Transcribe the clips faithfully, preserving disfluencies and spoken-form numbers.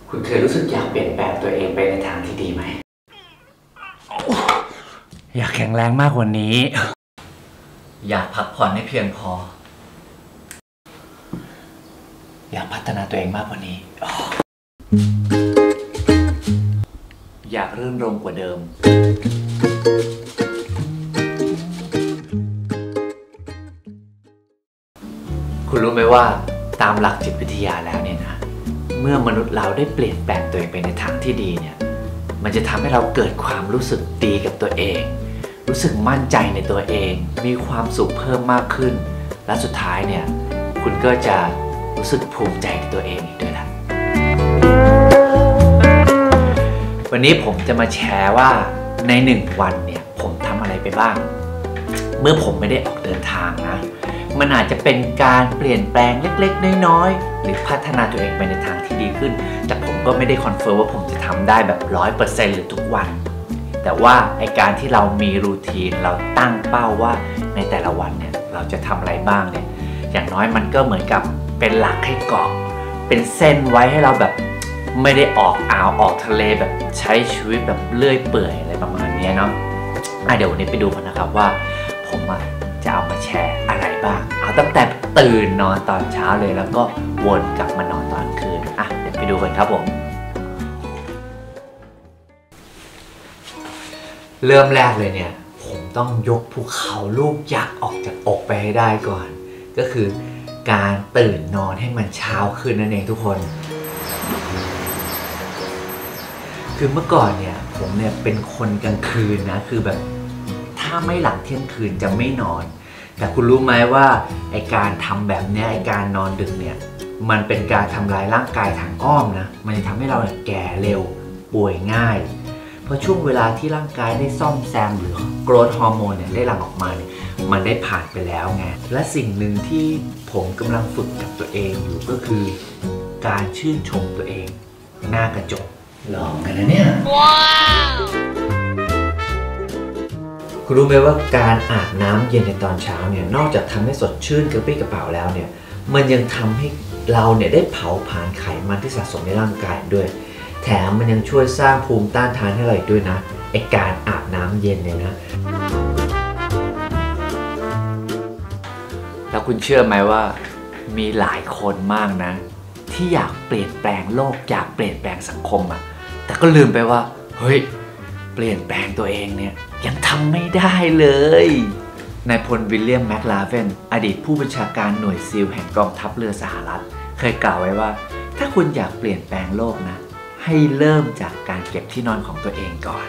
คุณเคยรู้สึกอยากเปลี่ยนแปลงตัวเองไปในทางที่ดีไหมอยากแข็งแรงมากกว่านี้อยากพักผ่อนให้เพียงพออยากพัฒนาตัวเองมากกว่านี้อยากรื่นรมย์กว่าเดิมคุณรู้ไหมว่าตามหลักจิตวิทยาแล้วเนี่ยนะเมื่อมนุษย์เราได้เปลี่ยนแปลงตัวเองไปในทางที่ดีเนี่ยมันจะทำให้เราเกิดความรู้สึกดีกับตัวเองรู้สึกมั่นใจในตัวเองมีความสุขเพิ่มมากขึ้นและสุดท้ายเนี่ยคุณก็จะรู้สึกภูมิใจในตัวเองอีกด้วยล่ะวันนี้ผมจะมาแชร์ว่าในหนึ่งวันเนี่ยผมทำอะไรไปบ้างเมื่อผมไม่ได้ออกเดินทางนะมันอาจจะเป็นการเปลี่ยนแปลงเล็กๆน้อยๆหรือพัฒนาตัวเองไปในทางที่ดีขึ้นแต่ผมก็ไม่ได้คอนเฟิร์มว่าผมจะทำได้แบบ ร้อยเปอร์เซ็นต์ หรือทุกวันแต่ว่าไอการที่เรามีรูทีนเราตั้งเป้าว่าในแต่ละวันเนี่ยเราจะทำอะไรบ้างเนี่ยอย่างน้อยมันก็เหมือนกับเป็นหลักให้เกาะเป็นเส้นไว้ให้เราแบบไม่ได้ออกอ่าวออกทะเลแบบใช้ชีวิตแบบเลื่อยเปื่อยอะไรประมาณนี้เนาะอ่ะเดี๋ยววันนี้ไปดูกันนะครับว่าผมจะเอามาแชร์อะไรบ้างเอาตั้งแต่ตื่นนอนตอนเช้าเลยแล้วก็วนกลับมานอนตอนคืนอ่ะเดี๋ยวไปดูกันครับผมเริ่มแรกเลยเนี่ยผมต้องยกภูเขาลูกยักษ์ออกจากอกไปให้ได้ก่อนก็คือการตื่นนอนให้มันเช้าขึ้นนั่นเองทุกคนคือเมื่อก่อนเนี่ยผมเนี่ยเป็นคนกลางคืนนะคือแบบถ้าไม่หลังเที่ยงคืนจะไม่นอนแต่คุณรู้ไหมว่าไอการทำแบบนี้ไอการนอนดึกเนี่ยมันเป็นการทำลายร่างกายทางอ้อมนะมันจะทำให้เราเนี่ยแก่เร็วป่วยง่ายเพราะช่วงเวลาที่ร่างกายได้ซ่อมแซมหรือโกรทฮอร์โมนเนี่ยได้หลั่งออกมาเนี่ยมันได้ผ่านไปแล้วไงและสิ่งหนึ่งที่ผมกำลังฝึกกับตัวเองอยู่ก็คือการชื่นชมตัวเองหน้ากระจกลองกันนะเนี่ยว้าวคุณรู้ไหมว่าการอาบน้ำเย็นในตอนเช้าเนี่ยนอกจากทำให้สดชื่นกระปรี้กระเป๋าแล้วเนี่ยมันยังทำให้เราเนี่ยได้เผาผลาญไขมันที่สะสมในร่างกายด้วยแถมมันยังช่วยสร้างภูมิต้านทานให้เราอีกด้วยนะไอการอาบน้ำเย็นเนี่ยนะแล้วคุณเชื่อไหมว่ามีหลายคนมากนะที่อยากเปลี่ยนแปลงโลกอยากเปลี่ยนแปลงสังคมอะแต่ก็ลืมไปว่าเฮ้ยเปลี่ยนแปลงตัวเองเนี่ยยังทำไม่ได้เลยนายพลวิลเลียมแมคลาเวนอดีตผู้บัญชาการหน่วยซีลแห่งกองทัพเรือสหรัฐเคยกล่าวไว้ว่าถ้าคุณอยากเปลี่ยนแปลงโลกนะให้เริ่มจากการเก็บที่นอนของตัวเองก่อน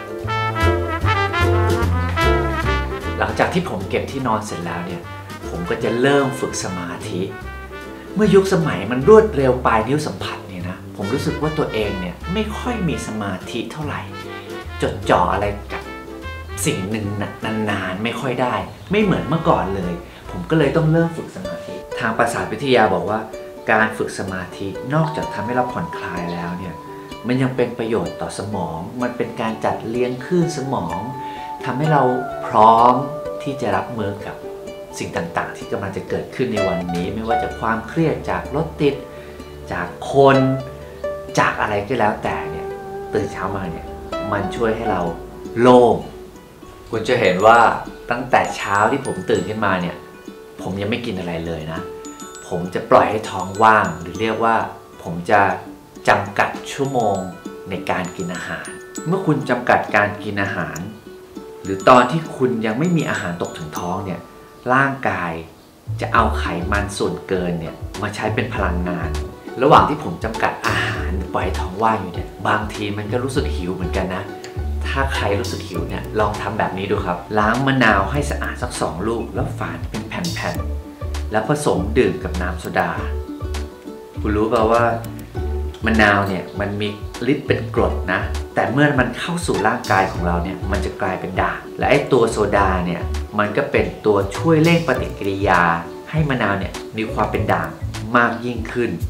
หลังจากที่ผมเก็บที่นอนเสร็จแล้วเนี่ยผมก็จะเริ่มฝึกสมาธิเมื่อยุคสมัยมันรวดเร็วปลายนิ้วสัมผัสเนี่ยนะผมรู้สึกว่าตัวเองเนี่ยไม่ค่อยมีสมาธิเท่าไหร่จดจ่ออะไรกับสิ่งหนึ่งนานๆไม่ค่อยได้ไม่เหมือนเมื่อก่อนเลยผมก็เลยต้องเริ่มฝึกสมาธิทางประสาทวิทยาบอกว่าการฝึกสมาธินอกจากทำให้เราผ่อนคลายแล้วเนี่ยมันยังเป็นประโยชน์ต่อสมองมันเป็นการจัดเลี้ยงคลื่นสมองทำให้เราพร้อมที่จะรับมือกับสิ่งต่างๆที่กำลังจะเกิดขึ้นในวันนี้ไม่ว่าจะความเครียดจากรถติดจากคนจากอะไรก็แล้วแต่เนี่ยตื่นเช้ามาเนี่ยมันช่วยให้เราโล่งคุณจะเห็นว่าตั้งแต่เช้าที่ผมตื่นขึ้นมาเนี่ยผมยังไม่กินอะไรเลยนะผมจะปล่อยให้ท้องว่างหรือเรียกว่าผมจะจำกัดชั่วโมงในการกินอาหารเมื่อคุณจำกัดการกินอาหารหรือตอนที่คุณยังไม่มีอาหารตกถึงท้องเนี่ยร่างกายจะเอาไขมันส่วนเกินเนี่ยมาใช้เป็นพลังงานระหว่างที่ผมจำกัดอาหารปล่อยท้องว่างอยู่เนี่ยบางทีมันก็รู้สึกหิวเหมือนกันนะถ้าใครรู้สึกหิวเนี่ยลองทำแบบนี้ดูครับล้างมะนาวให้สะอาดสักสองลูกแล้วฝานเป็นแผ่นๆแล้วผสมดื่มกับน้ำโซดาคุณรู้ป่าวว่ามะนาวเนี่ยมันมีฤทธิ์เป็นกรดนะแต่เมื่อมันเข้าสู่ร่างกายของเราเนี่ยมันจะกลายเป็นด่างและไอ้ตัวโซดาเนี่ยมันก็เป็นตัวช่วยเร่งปฏิกิริยาให้มะนาวเนี่ยมีความเป็นด่างมากยิ่งขึ้น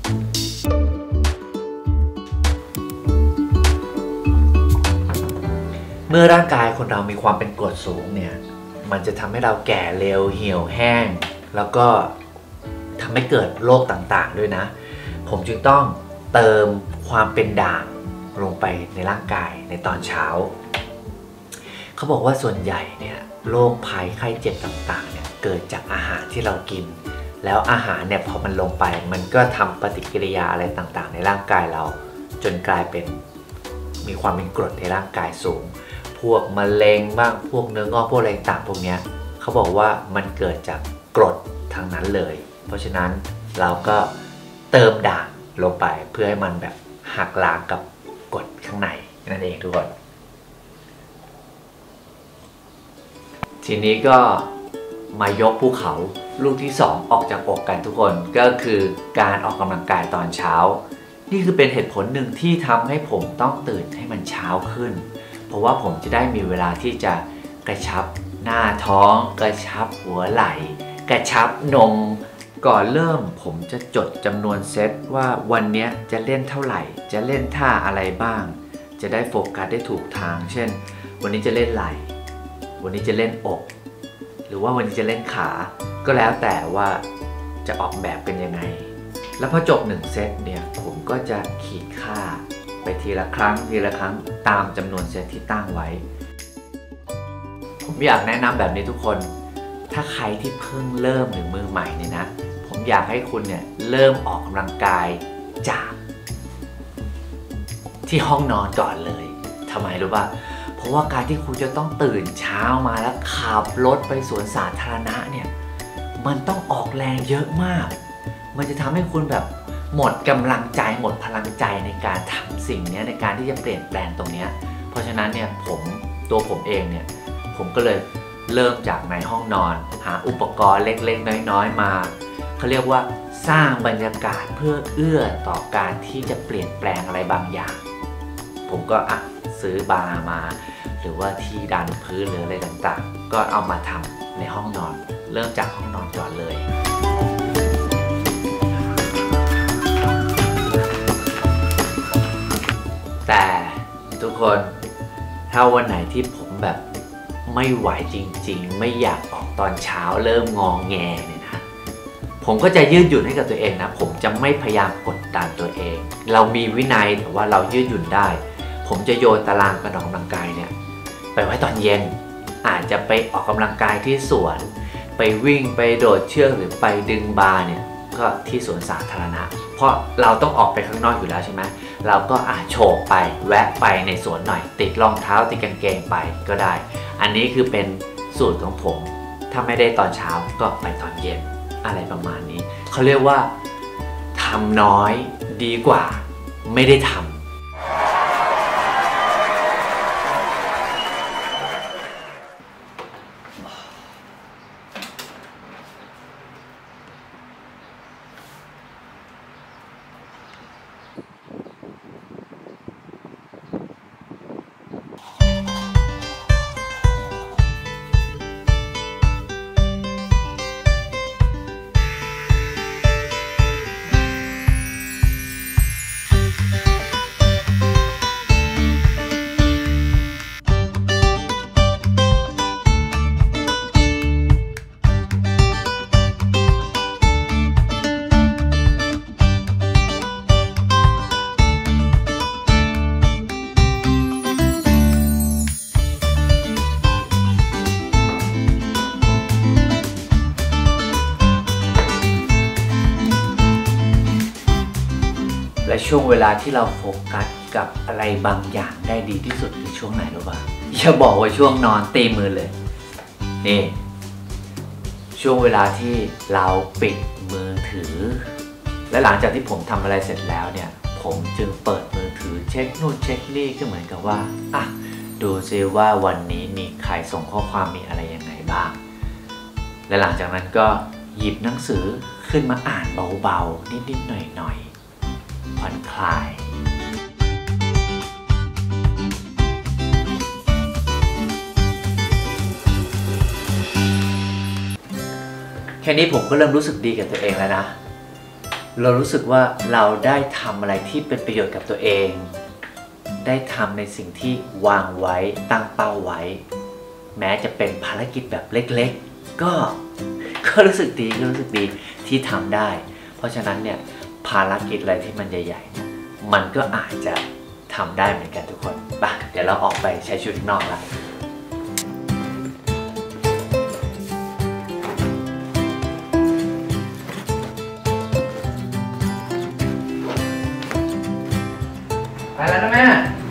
เมื่อร่างกายคนเรามีความเป็นกรดสูงเนี่ยมันจะทำให้เราแก่เร็วเหี่ยวแห้งแล้วก็ทำให้เกิดโรคต่างๆด้วยนะผมจึงต้องเติมความเป็นด่างลงไปในร่างกายในตอนเช้าเขาบอกว่าส่วนใหญ่เนี่ยโรคภัยไข้เจ็บต่างๆเนี่ยเกิดจากอาหารที่เรากินแล้วอาหารเนี่ยพอมันลงไปมันก็ทำปฏิกิริยาอะไรต่างๆในร่างกายเราจนกลายเป็นมีความเป็นกรดในร่างกายสูงพวกมะเร็งบ้างพวกเนื้องอกพวกอะไรต่างๆพวกเนี้ยเขาบอกว่ามันเกิดจากกรดทางนั้นเลยเพราะฉะนั้นเราก็เติมด่างลงไปเพื่อให้มันแบบหักล้างกับกรดข้างในนั่นเองทุกคนทีนี้ก็มายกภูเขาลูกที่สองออกจากอกกันทุกคนก็คือการออกกำลังกายตอนเช้านี่คือเป็นเหตุผลหนึ่งที่ทำให้ผมต้องตื่นให้มันเช้าขึ้นเพราะว่าผมจะได้มีเวลาที่จะกระชับหน้าท้องกระชับหัวไหล่กระชับนมก่อนเริ่มผมจะจดจำนวนเซตว่าวันนี้จะเล่นเท่าไหร่จะเล่นท่าอะไรบ้างจะได้โฟกัสได้ถูกทางเช่นวันนี้จะเล่นไหล่วันนี้จะเล่นอกหรือว่าวันนี้จะเล่นขาก็แล้วแต่ว่าจะออกแบบเป็นยังไงแล้วพอจบหนึ่งเซตเนี่ยผมก็จะขีดค่าไปทีละครั้งทีละครั้งตามจำนวนเซตที่ตั้งไว้ผมอยากแนะนำแบบนี้ทุกคนถ้าใครที่เพิ่งเริ่มหรือมือใหม่เนี่ยนะผมอยากให้คุณเนี่ยเริ่มออกกำลังกายจากที่ห้องนอนก่อนเลยทำไมรู้ป่ะเพราะว่าการที่คุณจะต้องตื่นเช้ามาแล้วขับรถไปสวนสาธารณะเนี่ยมันต้องออกแรงเยอะมากมันจะทำให้คุณแบบหมดกำลังใจหมดพลังใจในการทำสิ่งนี้ในการที่จะเปลี่ยนแปลงตรงนี้เพราะฉะนั้นเนี่ยผมตัวผมเองเนี่ยผมก็เลยเริ่มจากในห้องนอนหาอุปกรณ์เล็กๆน้อยๆมาเขาเรียกว่าสร้างบรรยากาศเพื่อเอื้อต่อการที่จะเปลี่ยนแปลงอะไรบางอย่างผมก็อ่ะซื้อบาร์มาหรือว่าที่ดันพื้นหรืออะไรต่างๆก็เอามาทำในห้องนอนเริ่มจากห้องนอนก่อนเลยแต่ทุกคนถ้าวันไหนที่ผมแบบไม่ไหวจริงๆไม่อยากออกตอนเช้าเริ่มงองแงเนี่ยนะผมก็จะยืดหยุ่นให้กับตัวเองนะผมจะไม่พยายามกดดันตัวเองเรามีวินัยแต่ว่าเรายืดหยุ่นได้ผมจะโยนตารางการออกกำลังกายเนี่ยไปไว้ตอนเย็นอาจจะไปออกกำลังกายที่สวนไปวิ่งไปโดดเชือกหรือไปดึงบาร์เนี่ยก็ที่สวนสาธารณะเพราะเราต้องออกไปข้างนอกอยู่แล้วใช่ไหมเราก็อาจโฉบไปแวะไปในสวนหน่อยติดรองเท้าติดกางเกงไปก็ได้อันนี้คือเป็นสูตรของผมถ้าไม่ได้ตอนเช้าก็ไปตอนเย็นอะไรประมาณนี้เขาเรียกว่าทำน้อยดีกว่าไม่ได้ทำและช่วงเวลาที่เราโฟกัสกับอะไรบางอย่างได้ดีที่สุดคือช่วงไหนรู้ป่ะอย่าบอกว่าช่วงนอนตีมือเลยนี่ช่วงเวลาที่เราปิดมือถือและหลังจากที่ผมทำอะไรเสร็จแล้วเนี่ยผมจึงเปิดมือถือเช็คนู่นเช็คนี่ก็เหมือนกับว่าอ่ะดูซิว่าวันนี้มีใครส่งข้อความมีอะไรยังไงบ้างและหลังจากนั้นก็หยิบหนังสือขึ้นมาอ่านเบาๆนิดๆหน่อยๆผ่อนคลายแค่นี้ผมก็เริ่มรู้สึกดีกับตัวเองแล้วนะเรารู้สึกว่าเราได้ทำอะไรที่เป็นประโยชน์กับตัวเองได้ทำในสิ่งที่วางไว้ตั้งเป้าไว้แม้จะเป็นภารกิจแบบเล็กๆก็ก็รู้สึกดีก็รู้สึกดีที่ทำได้เพราะฉะนั้นเนี่ยภารกิจอะไรที่มันใหญ่ๆมันก็อาจจะทำได้เหมือนกันทุกคนไปเดี๋ยวเราออกไปใช้ชีวิตข้างนอกละไปแล้วนะแม่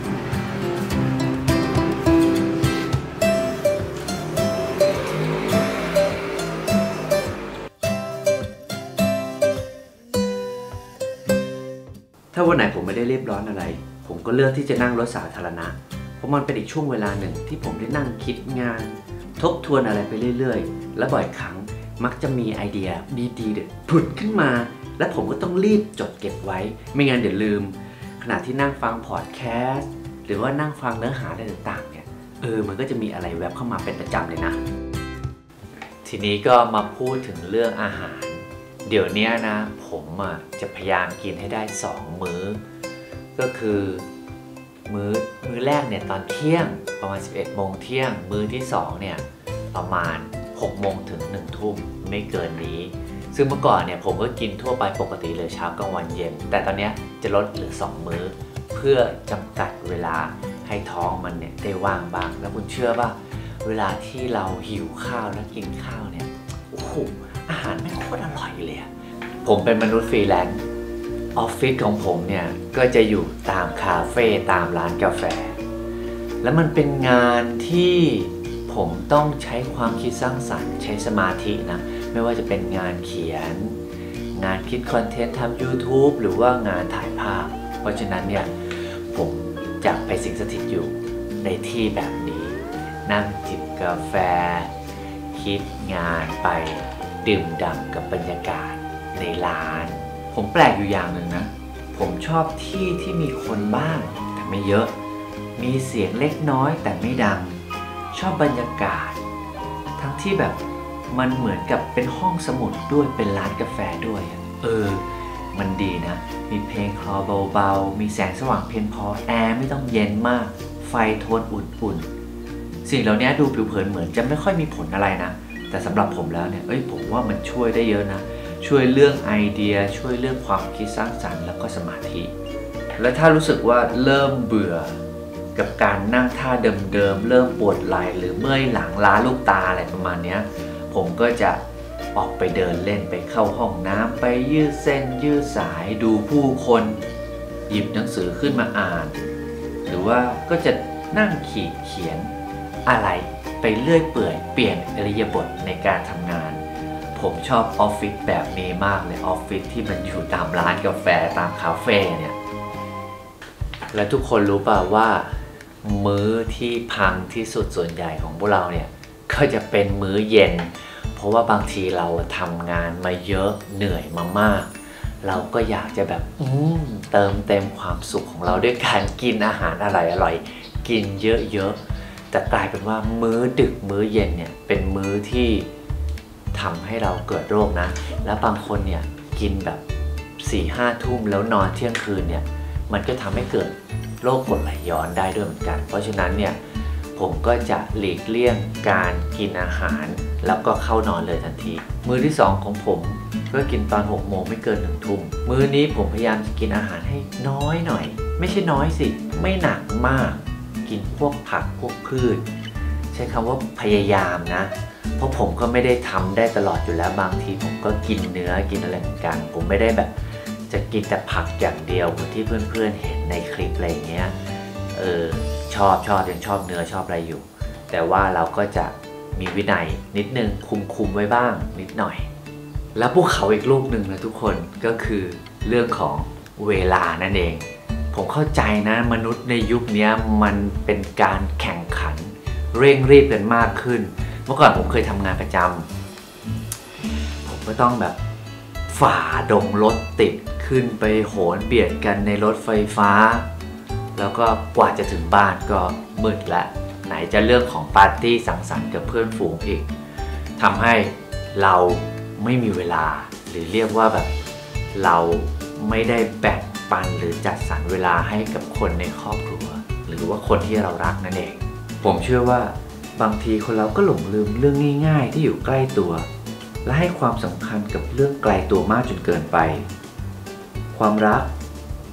ถ้าวันไหนผมไม่ได้รีบร้อนอะไรผมก็เลือกที่จะนั่งรถสาธารณะเพราะมันเป็นอีกช่วงเวลาหนึ่งที่ผมได้นั่งคิดงานทบทวนอะไรไปเรื่อยๆและบ่อยครั้งมักจะมีไอเดียดีๆเด็ดผุดขึ้นมาและผมก็ต้องรีบจดเก็บไว้ไม่งั้นเดี๋ยวลืมขณะที่นั่งฟังพอดแคสต์หรือว่านั่งฟังเนื้อหาอะไรต่างๆเนี่ยเออมันก็จะมีอะไรแวบเข้ามาเป็นประจำเลยนะทีนี้ก็มาพูดถึงเรื่องอาหารเดี๋ยวนี้นะผมอ่ะจะพยายามกินให้ได้สองมื้อก็คือมื้อมื้อแรกเนี่ยตอนเที่ยงประมาณสิบเอ็ดโมงเที่ยงมื้อที่สองเนี่ยประมาณหกโมงถึงหนึ่งทุ่มไม่เกินนี้ซึ่งเมื่อก่อนเนี่ยผมก็กินทั่วไปปกติเลยเช้ากลางวันเย็นแต่ตอนนี้จะลดเหลือสองมื้อเพื่อจำกัดเวลาให้ท้องมันเนี่ยได้ว่างบ้างแล้วคุณเชื่อป่ะเวลาที่เราหิวข้าวแล้วกินข้าวเนี่ยโอ้โหอาหารไม่โคตรอร่อยเลยผมเป็นมนุษย์ฟรีแลนซ์ออฟฟิศของผมเนี่ยก็จะอยู่ตามคาเฟ่ตามร้านกาแฟแล้วมันเป็นงานที่ผมต้องใช้ความคิดสร้างสรรค์ใช้สมาธินะไม่ว่าจะเป็นงานเขียนงานคิดคอนเทนต์ทำ YouTube หรือว่างานถ่ายภาพเพราะฉะนั้นเนี่ยผมจะไปสิงสถิตอยู่ในที่แบบนี้นั่งจิบกาแฟคิดงานไปดื่มด่ำกับบรรยากาศในร้านผมแปลกอยู่อย่างหนึ่งนะผมชอบที่ที่มีคนบ้างแต่ไม่เยอะมีเสียงเล็กน้อยแต่ไม่ดังชอบบรรยากาศทั้งที่แบบมันเหมือนกับเป็นห้องสมุดด้วยเป็นร้านกาแฟด้วยเออมันดีนะมีเพลงคลอเบาๆมีแสงสว่างเพียงพอแอร์ไม่ต้องเย็นมากไฟโทนอุ่นๆสิ่งเหล่านี้ดูผิวเผินเหมือนจะไม่ค่อยมีผลอะไรนะแต่สำหรับผมแล้วเนี่ยเอ้ยผมว่ามันช่วยได้เยอะนะช่วยเรื่องไอเดียช่วยเรื่องความคิดสร้างสรรค์แล้วก็สมาธิและถ้ารู้สึกว่าเริ่มเบื่อกับการนั่งท่าเดิมๆเริ่มปวดไหล่หรือเมื่อยหลังล้าลูกตาอะไรประมาณนี้ผมก็จะออกไปเดินเล่นไปเข้าห้องน้ำไปยืดเส้นยืดสายดูผู้คนหยิบหนังสือขึ้นมาอ่านหรือว่าก็จะนั่งขีดเขียนอะไรไปเรื่อยเปื่อยเปลี่ยนอิริยาบถในการทำงานผมชอบออฟฟิศแบบนี้มากเลยออฟฟิศที่มันอยู่ตามร้านกาแฟตามคาเฟ่เนี่ยและทุกคนรู้ป่าวว่ามื้อที่พังที่สุดส่วนใหญ่ของพวกเราเนี่ยก็จะเป็นมื้อเย็นเพราะว่าบางทีเราทำงานมาเยอะเหนื่อยมามากเราก็อยากจะแบบอืมเติมเต็มความสุขของเราด้วยการกินอาหารอร่อยๆกินเยอะๆแต่กลายเป็นว่ามื้อดึกมื้อเย็นเนี่ยเป็นมื้อที่ทำให้เราเกิดโรคนะแล้วบางคนเนี่ยกินแบบสี่ห้าทุ่มแล้วนอนเที่ยงคืนเนี่ยมันก็ทำให้เกิดโรคกรดไหลย้อนได้ด้วยเหมือนกันเพราะฉะนั้นเนี่ยผมก็จะหลีกเลี่ยงการกินอาหารแล้วก็เข้านอนเลยทันทีมื้อที่สองของผมก็กินตอนหกโมงไม่เกินหนึ่งทุ่มมื้อนี้ผมพยายามจะกินอาหารให้น้อยหน่อยไม่ใช่น้อยสิไม่หนักมากกินพวกผักพวกพืชใช้คำว่าพยายามนะเพราะผมก็ไม่ได้ทำได้ตลอดอยู่แล้วบางทีผมก็กินเนื้อกินอะไรเหมือนกันผมไม่ได้แบบจะกินแต่ผักอย่างเดียวเหมือนที่เพื่อนๆเห็นในคลิปอะไรอย่างเงี้ยเออชอบชอบยังชอบเนื้อชอบอะไรอยู่แต่ว่าเราก็จะมีวินัยนิดนึงคุมคุมไว้บ้างนิดหน่อยแล้วพวกเขาอีกลูกหนึ่งนะทุกคนก็คือเรื่องของเวลานั่นเองผมเข้าใจนะมนุษย์ในยุคนี้มันเป็นการแข่งขันเร่งรีบกันมากขึ้นเมื่อก่อนผมเคยทำงานประจำผมก็ต้องแบบฝ่าดงรถติดขึ้นไปโหนเบียดกันในรถไฟฟ้าแล้วก็กว่าจะถึงบ้านก็มืดละไหนจะเรื่องของปาร์ตี้สังสรรค์กับเพื่อนฝูงอีกทำให้เราไม่มีเวลาหรือเรียกว่าแบบเราไม่ได้แบ่งปันหรือจัดสรรเวลาให้กับคนในครอบครัวหรือว่าคนที่เรารักนั่นเองผมเชื่อว่าบางทีคนเราก็หลงลืมเรื่องง่ายๆที่อยู่ใกล้ตัวและให้ความสำคัญกับเรื่องไกลตัวมากจนเกินไปความรัก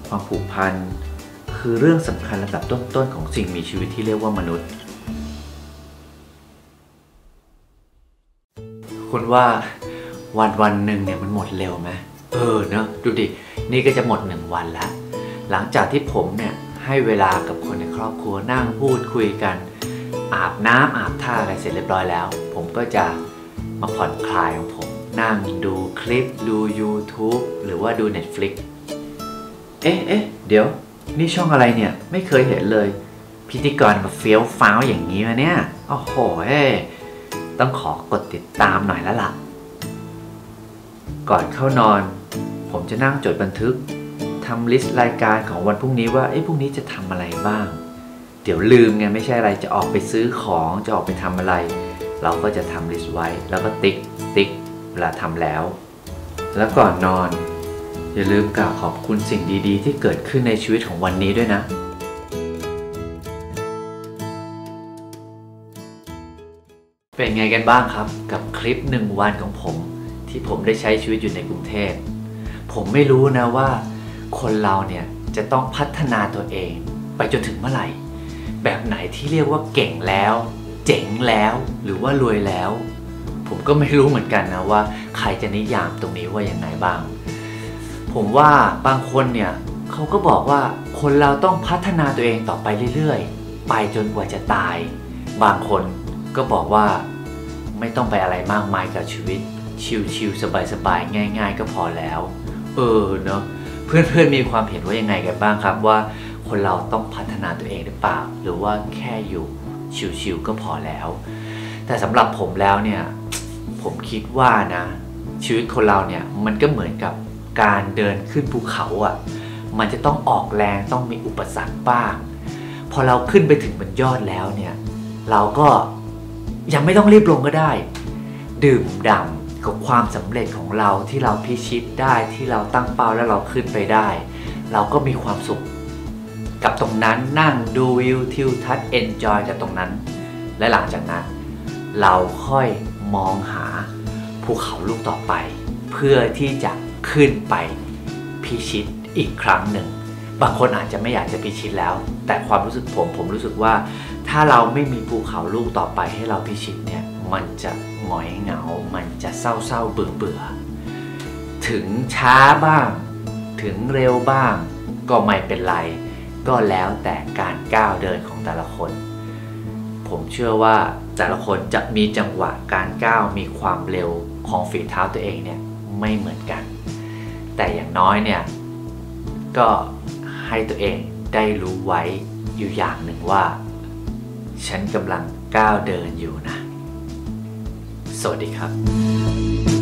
ความผูกพันคือเรื่องสำคัญระดับต้นๆของสิ่งมีชีวิตที่เรียกว่ามนุษย์คุณว่าวันวันหนึ่งเนี่ยมันหมดเร็วไหมเออเนอะดูดินี่ก็จะหมดหนึ่งวันแล้วหลังจากที่ผมเนี่ยให้เวลากับคนในครอบครัวนั่งพูดคุยกันอาบน้ำอาบท่าอะไรเสร็จเรียบร้อยแล้วผมก็จะมาผ่อนคลายของผมนั่งดูคลิปดู YouTube หรือว่าดู Netflix เอ๊ะเอ๊ะเดี๋ยวนี่ช่องอะไรเนี่ยไม่เคยเห็นเลยพิธีกรมาเฟี้ยวฟ้าวอย่างนี้มาเนี่ยโอ้โหเอ้ต้องขอกดติดตามหน่อยแล้วล่ะก่อนเข้านอนผมจะนั่งจดบันทึกทำลิสต์รายการของวันพรุ่งนี้ว่าเอ้พรุ่งนี้จะทำอะไรบ้างเดี๋ยวลืมไงไม่ใช่อะไรจะออกไปซื้อของจะออกไปทำอะไรเราก็จะทำลิสต์ไว้แล้วก็ติ๊กติ๊กเวลาทำแล้วแล้วก่อนนอนอย่าลืมกล่าวขอบคุณสิ่งดีๆที่เกิดขึ้นในชีวิตของวันนี้ด้วยนะเป็นไงกันบ้างครับกับคลิปหนึ่งวันของผมที่ผมได้ใช้ชีวิตอยู่ในกรุงเทพผมไม่รู้นะว่าคนเราเนี่ยจะต้องพัฒนาตัวเองไปจนถึงเมื่อไหร่แบบไหนที่เรียกว่าเก่งแล้วเจ๋งแล้วหรือว่ารวยแล้วผมก็ไม่รู้เหมือนกันนะว่าใครจะนิยามตรงนี้ว่าอย่างไรบ้างผมว่าบางคนเนี่ยเขาก็บอกว่าคนเราต้องพัฒนาตัวเองต่อไปเรื่อยๆไปจนกว่าจะตายบางคนก็บอกว่าไม่ต้องไปอะไรมากมายกับชีวิตชิลๆสบายๆง่ายๆก็พอแล้วเออเนาะเพื่อนๆมีความเห็นว่ายังไงกันบ้างครับว่าคนเราต้องพัฒนาตัวเองหรือเปล่าหรือว่าแค่อยู่ชิลๆก็พอแล้วแต่สำหรับผมแล้วเนี่ยผมคิดว่านะชีวิตคนเราเนี่ยมันก็เหมือนกับการเดินขึ้นภูเขาอ่ะมันจะต้องออกแรงต้องมีอุปสรรคบ้างพอเราขึ้นไปถึงบนยอดแล้วเนี่ยเราก็ยังไม่ต้องรีบลงก็ได้ดื่มด่ำกับความสำเร็จของเราที่เราพิชิตได้ที่เราตั้งเป้าแล้วเราขึ้นไปได้เราก็มีความสุขกับตรงนั้นนั่งดูวิวทิวทัศน์เอนจอยกับตรงนั้นและหลังจากนั้นเราค่อยมองหาภูเขาลูกต่อไปเพื่อที่จะขึ้นไปพิชิตอีกครั้งหนึ่งบางคนอาจจะไม่อยากจะพิชิตแล้วแต่ความรู้สึกผมผมรู้สึกว่าถ้าเราไม่มีภูเขาลูกต่อไปให้เราพิชิตเนี่ยมันจะหงอยเหงามันจะเศร้าเศร้าเบื่อเบื่อถึงช้าบ้างถึงเร็วบ้างก็ไม่เป็นไรก็แล้วแต่การก้าวเดินของแต่ละคนผมเชื่อว่าแต่ละคนจะมีจังหวะการก้าวมีความเร็วของฝีเท้าตัวเองเนี่ยไม่เหมือนกันแต่อย่างน้อยเนี่ยก็ให้ตัวเองได้รู้ไว้อยู่อย่างหนึ่งว่าฉันกำลังก้าวเดินอยู่นะสวัสดีครับ